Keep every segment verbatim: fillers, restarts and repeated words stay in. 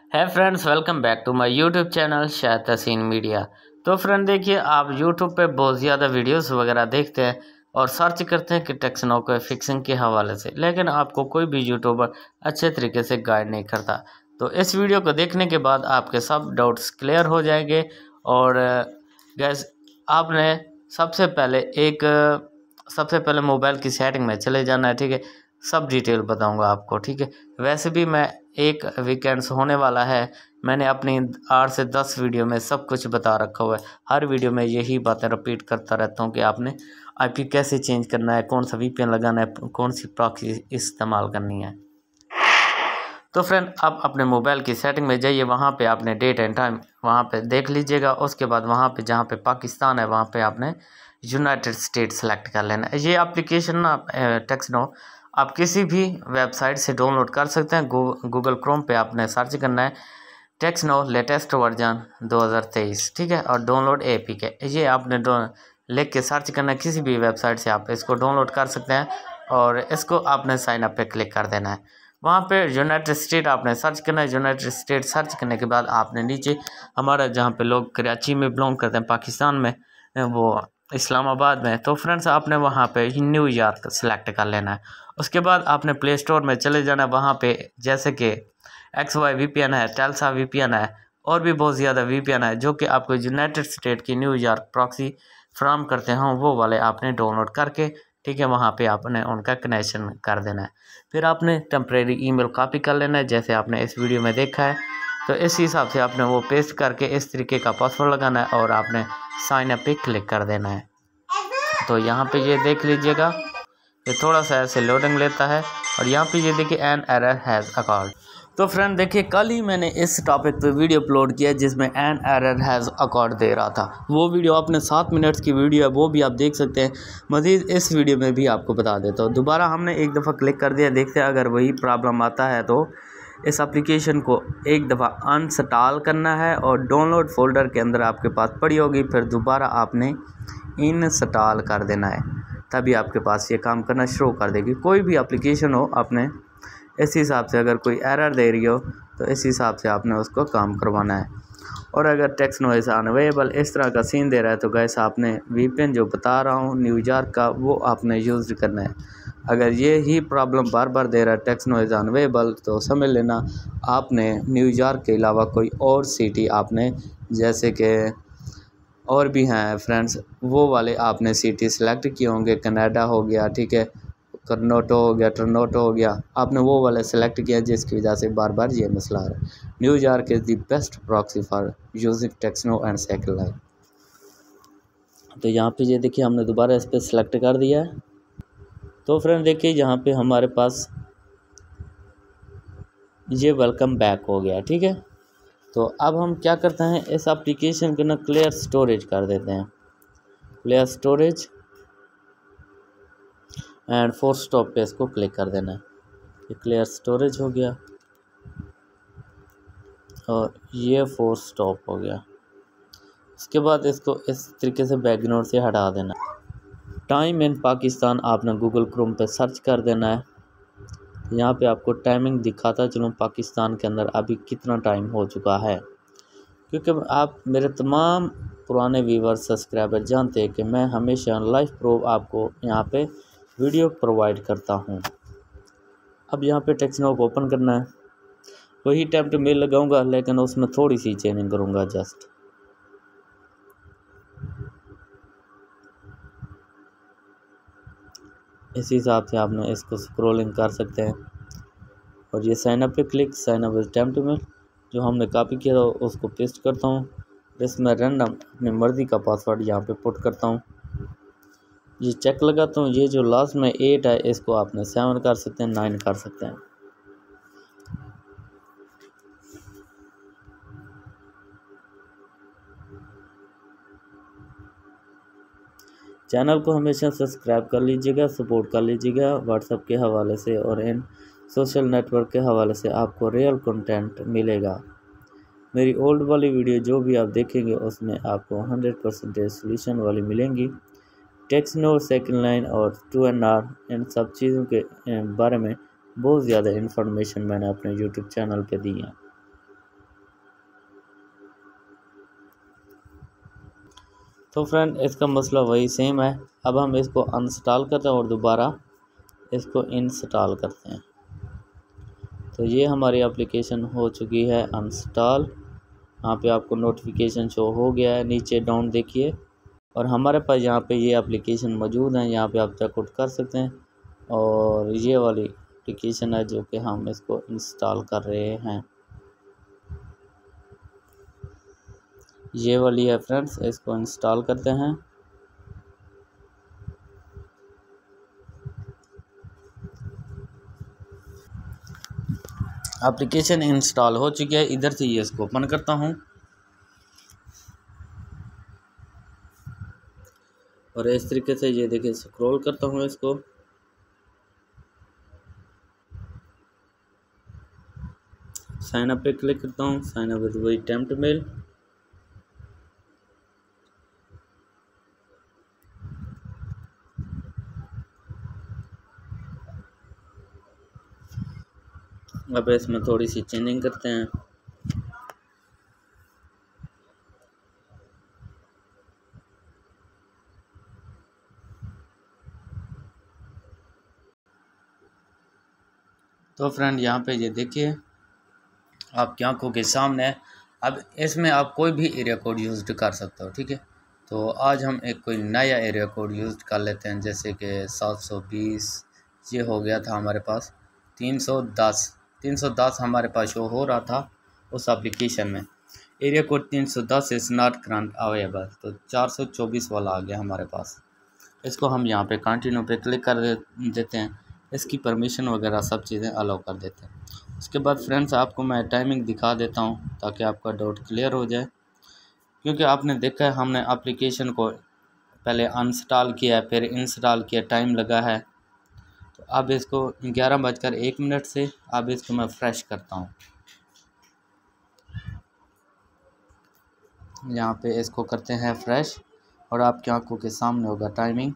है friends, welcome back to my YouTube channel शायद Tahseen media. तो फ्रेंड देखिए, आप यूट्यूब पे बहुत ज़्यादा वीडियोस वगैरह देखते हैं और सर्च करते हैं कि टेक्सनो को फिक्सिंग के हवाले से, लेकिन आपको कोई भी यूट्यूबर अच्छे तरीके से गाइड नहीं करता। तो इस वीडियो को देखने के बाद आपके सब डाउट्स क्लियर हो जाएंगे। और गैस, आपने सबसे पहले एक सबसे पहले मोबाइल की सेटिंग में चले जाना है, ठीक है। सब डिटेल बताऊंगा आपको, ठीक है। वैसे भी मैं एक वीकेंड्स होने वाला है, मैंने अपनी आठ से दस वीडियो में सब कुछ बता रखा हुआ है। हर वीडियो में यही बातें रिपीट करता रहता हूँ कि आपने आईपी कैसे चेंज करना है, कौन सा वीपीएन लगाना है, कौन सी प्रॉक्सी इस्तेमाल करनी है। तो फ्रेंड, आप अपने मोबाइल की सेटिंग में जाइए, वहाँ पे आपने डेट एंड टाइम वहाँ पे देख लीजिएगा। उसके बाद वहाँ पे जहाँ पे पाकिस्तान है, वहाँ पे आपने यूनाइटेड स्टेट सेलेक्ट कर लेना है। ये एप्लीकेशन ना टेक्सनो आप किसी भी वेबसाइट से डाउनलोड कर सकते हैं। गूगल क्रोम पे आपने सर्च करना है टेक्सनो लेटेस्ट वर्जन दो हज़ार तेईस, ठीक है। और डाउनलोड एपीके, ये आपने लिख के सर्च करना है। किसी भी वेबसाइट से आप इसको डाउनलोड कर सकते हैं और इसको आपने साइन अप पे क्लिक कर देना है। वहाँ पे यूनाइटेड स्टेट आपने सर्च करना है। यूनाइटेड स्टेट सर्च करने के बाद आपने नीचे हमारा जहाँ पे लोग कराची में बिलोंग करते हैं, पाकिस्तान में, वो इस्लामाबाद में, तो फ्रेंड्स आपने वहाँ पे न्यूयॉर्क सेलेक्ट कर लेना है। उसके बाद आपने प्ले स्टोर में चले जाना है। वहाँ पे जैसे कि X Y V P N है, टेल्सा वी पी एन है, और भी बहुत ज़्यादा वी पी एन है जो कि आपको यूनाइटेड स्टेट की न्यूयॉर्क प्रॉक्सी फ्राहम करते हैं, वो वाले आपने डाउनलोड करके, ठीक है, वहाँ पे आपने उनका कनेक्शन कर देना है। फिर आपने टेम्परेरी ईमेल कॉपी कर लेना है, जैसे आपने इस वीडियो में देखा है। तो इस हिसाब से आपने वो पेस्ट करके इस तरीके का पासवर्ड लगाना है और आपने साइन अप पे क्लिक कर देना है। तो यहाँ पे ये देख लीजिएगा, ये थोड़ा सा ऐसे लोडिंग लेता है और यहाँ पे ये देखिए एन एरर हैज़ अकॉर्ड। तो फ्रेंड देखिए, कल ही मैंने इस टॉपिक पे वीडियो अपलोड किया जिसमें एन एरर हैज़ अकॉर्ड दे रहा था। वो वीडियो आपने सात मिनट्स की वीडियो है, वो भी आप देख सकते हैं। मज़ीद इस वीडियो में भी आपको बता देता हूँ। दोबारा हमने एक दफ़ा क्लिक कर दिया, देखते हैं अगर वही प्रॉब्लम आता है तो इस एप्लीकेशन को एक दफ़ा अनइंस्टॉल करना है और डाउनलोड फोल्डर के अंदर आपके पास पड़ी होगी, फिर दोबारा आपने इंस्टॉल कर देना है, तभी आपके पास ये काम करना शुरू कर देगी। कोई भी एप्लीकेशन हो, आपने इस हिसाब से, अगर कोई एरर दे रही हो तो इस हिसाब से आपने उसको काम करवाना है। और अगर टेक्सनो इज़ अनअवेलेबल इस तरह का सीन दे रहा है तो गैस आपने वीपीएन जो बता रहा हूँ न्यूयॉर्क का, वो आपने यूज़ करना है। अगर ये ही प्रॉब्लम बार बार दे रहा है टेक्सनो इज़ अनअवेलेबल, तो समझ लेना आपने न्यूयॉर्क के अलावा कोई और सिटी आपने, जैसे कि और भी हैं फ्रेंड्स, वो वाले आपने सिटी सेलेक्ट किए होंगे। कनाडा हो गया, ठीक है, टोरंटो हो गया, टोरंटो हो गया, आपने वो वाला सेलेक्ट किया जिसकी वजह से बार बार ये मसला आ रहा है। New York is the best proxy for using TextNow and second line. तो यहाँ पे ये देखिए, हमने दोबारा इस पर सेलेक्ट कर दिया है। तो फ्रेंड देखिए, यहाँ पे हमारे पास ये वेलकम बैक हो गया, ठीक है। तो अब हम क्या करते हैं, इस एप्लीकेशन को ना क्लियर स्टोरेज कर देते हैं। Clear storage and force stop पे इसको क्लिक कर देना है। ये क्लियर स्टोरेज हो गया और ये फोर्स स्टॉप हो गया। उसके बाद इसको इस तरीके से बैकग्राउंड से हटा देना। टाइम इन पाकिस्तान आपने गूगल क्रोम पे सर्च कर देना है। यहाँ पे आपको टाइमिंग दिखाता चलूँ पाकिस्तान के अंदर अभी कितना टाइम हो चुका है, क्योंकि आप मेरे तमाम पुराने व्यूवर्स सब्सक्राइबर जानते हैं कि मैं हमेशा लाइव प्रूफ आपको यहाँ पे वीडियो प्रोवाइड करता हूँ। अब यहाँ पे टेक्सनो को ओपन करना है, वही टेम्प्ट मेल लगाऊंगा, लेकिन उसमें थोड़ी सी चेंजिंग करूँगा जस्ट। इस हिसाब से आपने इसको स्क्रॉलिंग कर सकते हैं। और ये साइन अप पे click, sign up with temp mail जो हमने कॉपी किया था उसको पेस्ट करता हूँ। इसमें रैंडम अपनी मर्ज़ी का पासवर्ड यहाँ पे पुट करता हूँ। ये चेक लगाता हूँ, ये जो लास्ट में एट है इसको आपने सेवन कर सकते हैं, नाइन कर सकते हैं। चैनल को हमेशा सब्सक्राइब कर लीजिएगा, सपोर्ट कर लीजिएगा व्हाट्सएप के हवाले से, और इन सोशल नेटवर्क के हवाले से आपको रियल कंटेंट मिलेगा। मेरी ओल्ड वाली वीडियो जो भी आप देखेंगे उसमें आपको हंड्रेड परसेंटेज सोल्यूशन वाली मिलेंगी। टेक्सनो, सेकंड लाइन और टू एन आर, इन सब चीज़ों के बारे में बहुत ज़्यादा इन्फॉर्मेशन मैंने अपने यूट्यूब चैनल पे दी है। तो फ्रेंड इसका मसला वही सेम है। अब हम इसको अनइंस्टॉल करते हैं और दोबारा इसको इंस्टॉल करते हैं। तो ये हमारी एप्लीकेशन हो चुकी है अनइंस्टॉल। यहाँ पे आपको नोटिफिकेशन शो हो गया है, नीचे डाउन देखिए, और हमारे पास यहाँ पे ये एप्लीकेशन मौजूद है। यहाँ पे आप चेकआउट कर सकते हैं, और ये वाली एप्लीकेशन है जो कि हम इसको इंस्टॉल कर रहे हैं, ये वाली है फ्रेंड्स। इसको इंस्टॉल करते हैं। एप्लीकेशन इंस्टॉल हो चुकी है। इधर से ये इसको ओपन करता हूँ और इस तरीके से ये देखिए स्क्रॉल करता हूँ इसको। साइन अप पे क्लिक करता हूँ, साइन अप विद वही टेम्प्ट मेल। अब इसमें थोड़ी सी चेंजिंग करते हैं। तो फ्रेंड यहाँ पे ये देखिए आपकी आंखों के सामने। अब इसमें आप कोई भी एरिया कोड यूज़ कर सकते हो, ठीक है। तो आज हम एक कोई नया एरिया कोड यूज़ कर लेते हैं, जैसे कि सात सौ बीस ये हो गया था हमारे पास। तीन सौ दस तीन सौ दस हमारे पास शो हो रहा था उस एप्लीकेशन में। एरिया कोड तीन सौ दस इज़ नॉट करंट अवेलेबल, तो चार सौ चौबीस वाला आ गया हमारे पास। इसको हम यहाँ पे कंटिन्यू पे क्लिक कर देते हैं। इसकी परमिशन वगैरह सब चीज़ें अलाउ कर देते हैं। उसके बाद फ्रेंड्स आपको मैं टाइमिंग दिखा देता हूँ ताकि आपका डाउट क्लियर हो जाए, क्योंकि आपने देखा है हमने एप्लीकेशन को पहले अनइंस्टॉल किया फिर इंस्टॉल किया, टाइम लगा है। तो अब इसको ग्यारह बजकर एक मिनट से अब इसको मैं फ्रेश करता हूँ। यहाँ पे इसको करते हैं फ्रेश और आपकी आंखों के सामने होगा टाइमिंग।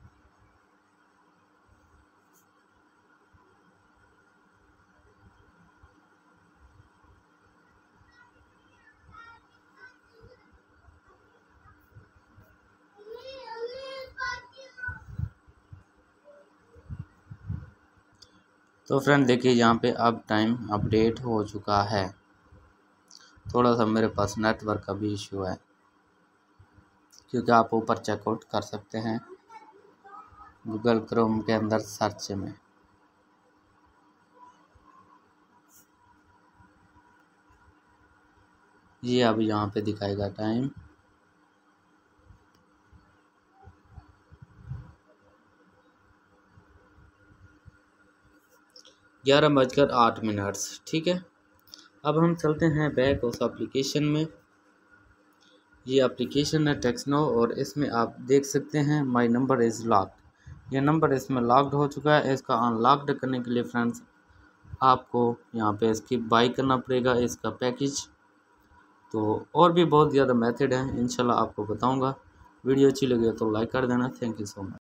तो फ्रेंड देखिए यहाँ पे अब टाइम अपडेट हो चुका है। थोड़ा सा मेरे पास नेटवर्क का भी इशू है, क्योंकि आप ऊपर चेकआउट कर सकते हैं गूगल क्रोम के अंदर सर्च में। ये अब यहाँ पे दिखाएगा टाइम। ग्यारह बजकर आठ मिनट्स, ठीक है। अब हम चलते हैं बैक उस एप्लीकेशन में। ये एप्लीकेशन है टेक्सनो और इसमें आप देख सकते हैं माय नंबर इज़ लॉक्ड। ये नंबर इसमें लॉक्ड हो चुका है। इसका अनलॉक्ड करने के लिए फ्रेंड्स आपको यहाँ पे इसकी बाई करना पड़ेगा इसका पैकेज। तो और भी बहुत ज़्यादा मेथड हैं, इंशाल्लाह आपको बताऊंगा। वीडियो अच्छी लगे तो लाइक कर देना। Thank you so much.